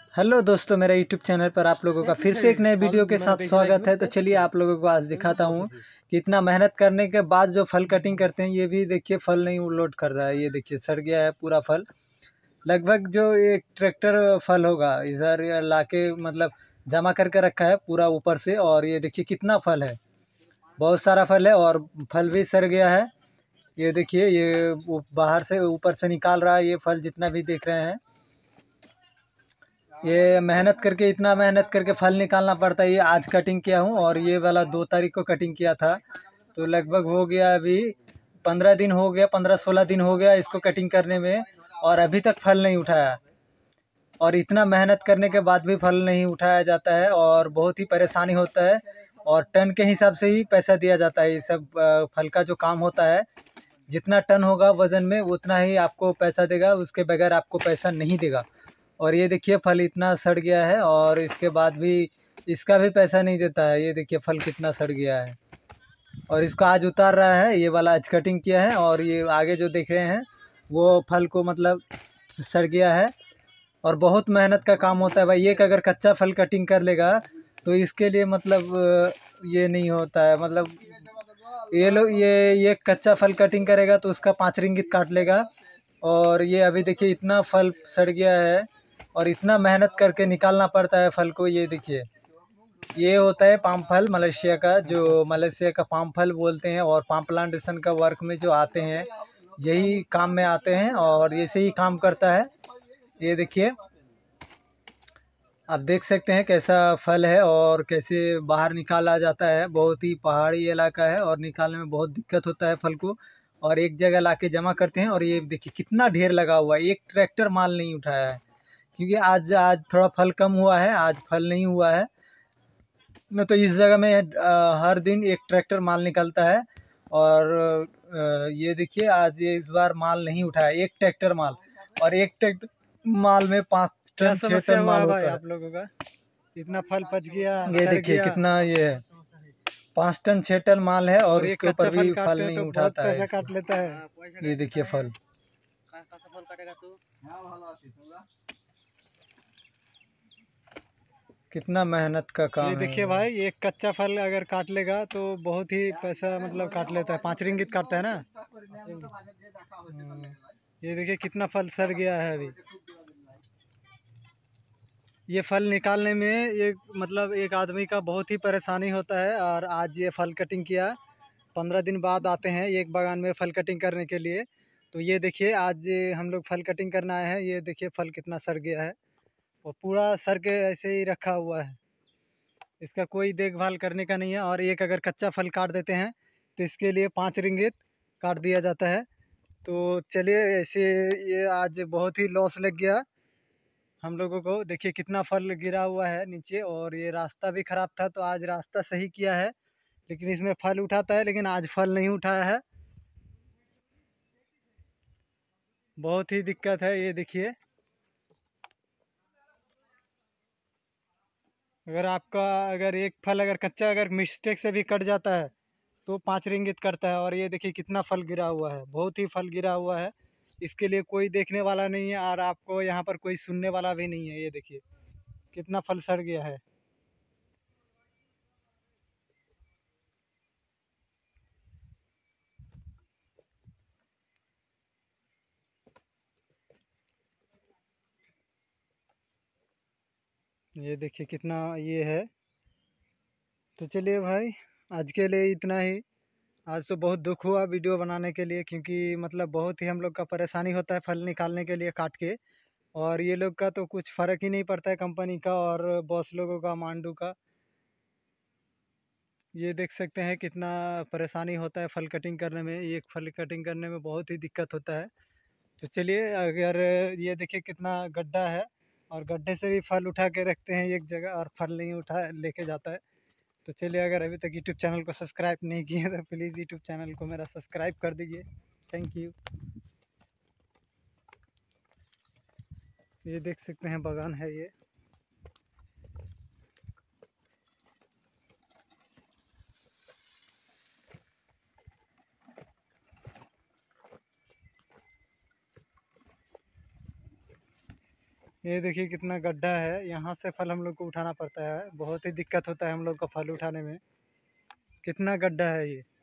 Hello दोस्तों, मेरा YouTube channel पर आप लोगों का फिर से एक नए वीडियो के साथ स्वागत है। तो चलिए आप लोगों को आज दिखाता हूँ कि इतना मेहनत करने के बाद जो फल कटिंग करते हैं, ये भी देखिए फल नहीं लोड कर रहा है। ये देखिए सड़ गया है पूरा फल। लगभग जो एक ट्रैक्टर फल होगा इधर लाके मतलब जमा करके रखा है पूरा ऊपर से। और ये देखिए कितना फल है, बहुत सारा फल है और फल भी सड़ गया है। ये देखिए ये बाहर से ऊपर से निकाल रहा है ये फल, जितना भी देख रहे हैं। ये मेहनत करके, इतना मेहनत करके फल निकालना पड़ता है। ये आज कटिंग किया हूँ और ये वाला 2 तारीख को कटिंग किया था। तो लगभग हो गया अभी 15 दिन हो गया, 15-16 दिन हो गया इसको कटिंग करने में, और अभी तक फल नहीं उठाया। और इतना मेहनत करने के बाद भी फल नहीं उठाया जाता है और बहुत ही परेशानी होता है। और टन के हिसाब से ही पैसा दिया जाता है। ये सब फल का जो काम होता है, जितना टन होगा वज़न में उतना ही आपको पैसा देगा, उसके बगैर आपको पैसा नहीं देगा। और ये देखिए फल इतना सड़ गया है और इसके बाद भी इसका भी पैसा नहीं देता है। ये देखिए फल कितना सड़ गया है और इसको आज उतार रहा है। ये वाला आज कटिंग किया है और ये आगे जो देख रहे हैं वो फल को मतलब सड़ गया है। और बहुत मेहनत का काम होता है भाई। एक अगर कच्चा फल कटिंग कर लेगा तो इसके लिए मतलब ये नहीं होता है। मतलब ये लोग ये कच्चा फल कटिंग करेगा तो उसका 5 रिंगित काट लेगा। और ये अभी देखिए इतना फल सड़ गया है और इतना मेहनत करके निकालना पड़ता है फल को। ये देखिए ये होता है पाम फल मलेशिया का, जो मलेशिया का पाम फल बोलते हैं। और पाम प्लांटेशन का वर्क में जो आते हैं यही काम में आते हैं और ऐसे ही काम करता है। ये देखिए आप देख सकते हैं कैसा फल है और कैसे बाहर निकाला जाता है। बहुत ही पहाड़ी इलाका है और निकालने में बहुत दिक्कत होता है फल को। और एक जगह लाके जमा करते हैं और ये देखिए कितना ढेर लगा हुआ है। एक ट्रैक्टर माल नहीं उठाया है क्योंकि आज आज थोड़ा फल कम हुआ है, आज फल नहीं हुआ है। न तो इस जगह में हर दिन एक ट्रैक्टर माल निकलता है। और ये देखिए आज ये इस बार माल नहीं उठाया, एक ट्रैक्टर माल। और एक ट्रैक्टर माल में 5 टन 6 टन माल होता है। आप लोगों का इतना फल पच गया, ये सड़ देखिए गया। कितना ये है, 5 टन 6 टन माल है और ये उसके कच्चा ऊपर भी फल फल काटते हैं नहीं तो बहुत उठाता है पैसा इसको। काट लेता है। ये देखिए फल कितना मेहनत का ये काम है देखिए ये। भाई, एक कच्चा फल अगर काट लेगा तो बहुत ही पैसा मतलब काट लेता है। 5 रिंगित काटता है ना। ये देखिए कितना फल सड़ गया है अभी। ये फल निकालने में ये मतलब एक आदमी का बहुत ही परेशानी होता है। और आज ये फल कटिंग किया, 15 दिन बाद आते हैं एक बागान में फल कटिंग करने के लिए। तो ये देखिए आज हम लोग फल कटिंग करना आए हैं। ये देखिए फल कितना सड़ गया है और पूरा सड़ के ऐसे ही रखा हुआ है। इसका कोई देखभाल करने का नहीं है। और एक अगर कच्चा फल काट देते हैं तो इसके लिए 5 रिंगित काट दिया जाता है। तो चलिए ऐसे ये आज बहुत ही लॉस लग गया हम लोगों को। देखिए कितना फल गिरा हुआ है नीचे और ये रास्ता भी ख़राब था तो आज रास्ता सही किया है। लेकिन इसमें फल उठाता है, लेकिन आज फल नहीं उठाया है। बहुत ही दिक्कत है। ये देखिए अगर आपका अगर एक फल अगर कच्चा अगर मिस्टेक से भी कट जाता है तो 5 रिंगित करता है। और ये देखिए कितना फल गिरा हुआ है, बहुत ही फल गिरा हुआ है। इसके लिए कोई देखने वाला नहीं है और आपको यहाँ पर कोई सुनने वाला भी नहीं है। ये देखिए कितना फल सड़ गया है। ये देखिए कितना ये है। तो चलिए भाई, आज के लिए इतना ही। आज तो बहुत दुख हुआ वीडियो बनाने के लिए, क्योंकि मतलब बहुत ही हम लोग का परेशानी होता है फल निकालने के लिए काट के। और ये लोग का तो कुछ फ़र्क ही नहीं पड़ता है, कंपनी का और बॉस लोगों का, मांडू का। ये देख सकते हैं कितना परेशानी होता है फल कटिंग करने में। एक फल कटिंग करने में बहुत ही दिक्कत होता है। तो चलिए अगर ये देखिए कितना गड्ढा है और गड्ढे से भी फल उठा के रखते हैं एक जगह और फल नहीं उठा लेके जाता है। तो चलिए, अगर अभी तक यूट्यूब चैनल को सब्सक्राइब नहीं किए तो प्लीज़ यूट्यूब चैनल को मेरा सब्सक्राइब कर दीजिए। Thank you. ये देख सकते हैं बागान है ये। ये देखिए कितना गड्ढा है, यहाँ से फल हम लोग को उठाना पड़ता है, बहुत ही दिक्कत होता है हम लोग का फल उठाने में। कितना गड्ढा है ये।